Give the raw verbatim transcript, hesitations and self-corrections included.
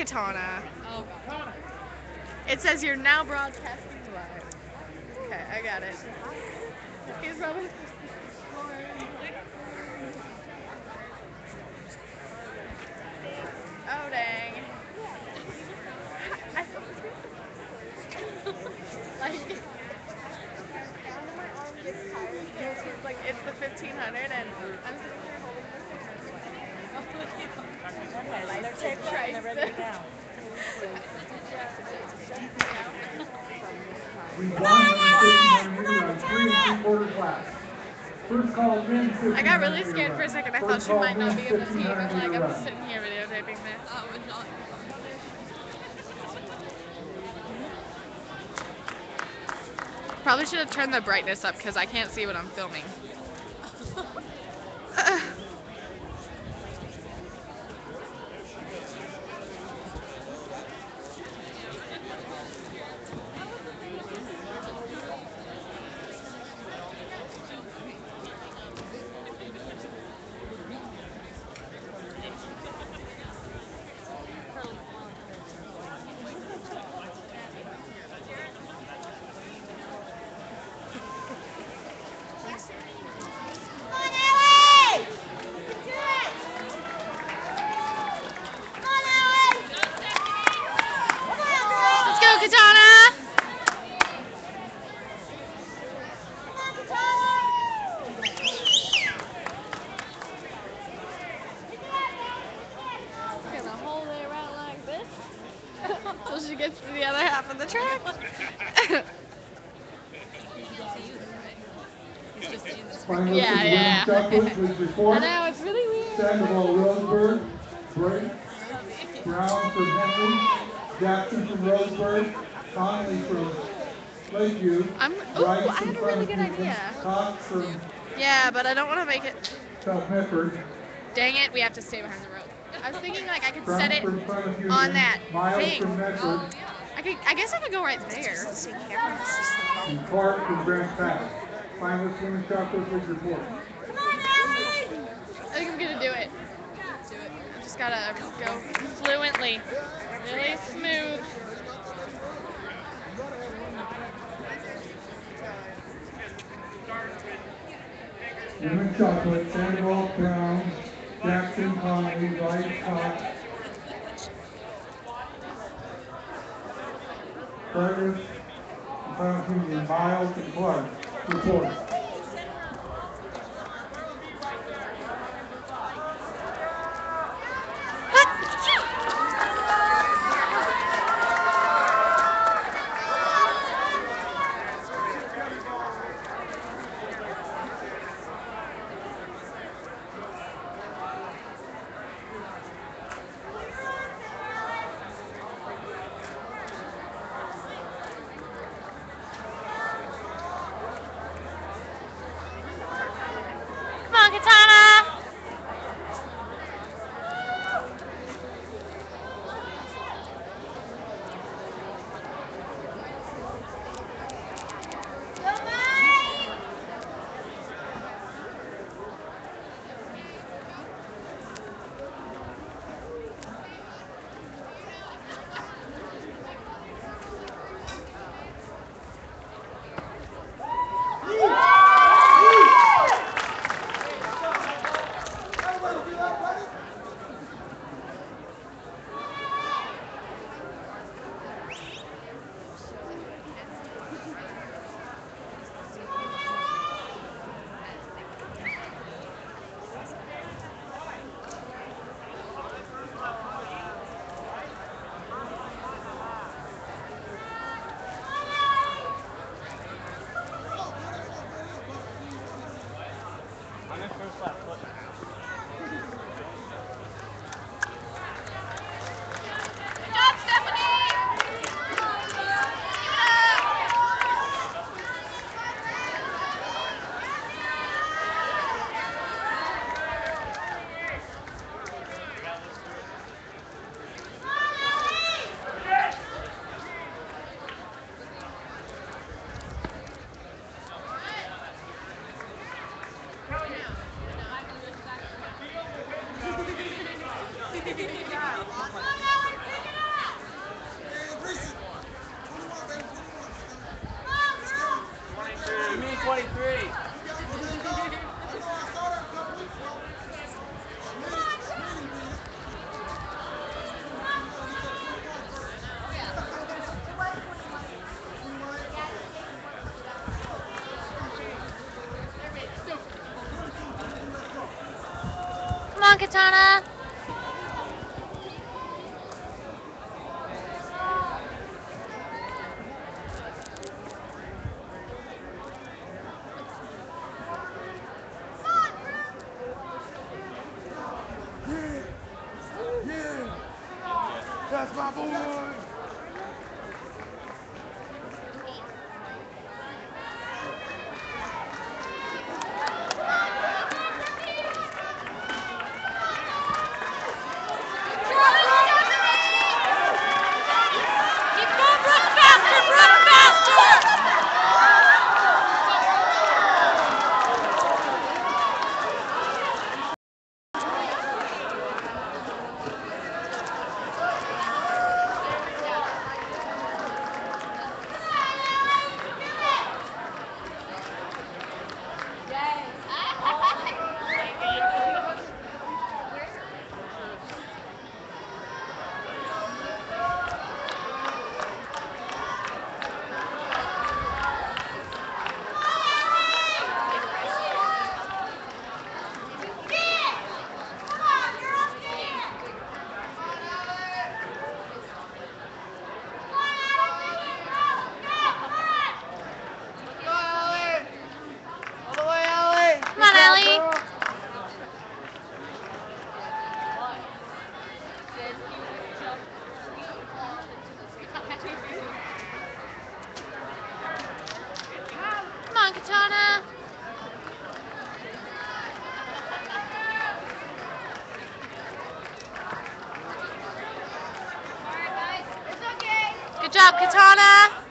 Katana. Oh, God. It says you're now broadcasting live. Okay, I got it. Here's Robin. Oh, dang. I, like, my arm gets tired because it's like it's the fifteen hundred and I'm sitting here holding this camera. Okay, lights are taped up and they're ready to go. We won the fifteen hundred meter on three and three quarter class. First call men's fifteen hundred I got really meter scared for a run. second. I thought First she call might not men's be able to see. fifteen I'm hundred like, meter I'm just run. sitting here videotaping this. That was not. Probably should have turned the brightness up because I can't see what I'm filming. Let's go, Katana! Gonna hold it around like this until she gets to the other half of the track. Finalists Yeah, of the yeah. women's shot put, please report. I know, it's really weird. Sandoval, Roseburg, Brake, Brown from Henry, Jackson from Roseburg, Conley from Lakeview, I'm. Ooh, Rice I from have a really good Clementon, idea. Cox from Yeah, but I don't want to make it. South Medford, Dang it, we have to stay behind the rope. I was thinking like I could set Brown it from Plymouth Union, on that Miles thing. from Medford, I could. I guess I could go right there. and Clark from Grant Pass. Finalists women's shot put, please report. I think I'm gonna do it. Do it. I just gotta go fluently, really smooth. Women's shot put, Sandoval, Brown, Jackson, Conley, Rice, Cox, Carter, Plymouth Union, Miles, and Clark. Report. twenty-three. Come on, Katana. That's my boy! Keep going, Brooke, faster, Brooke, faster! All the way, Allie. Come on, Ellie. Come on, Katana. Good job, Katana.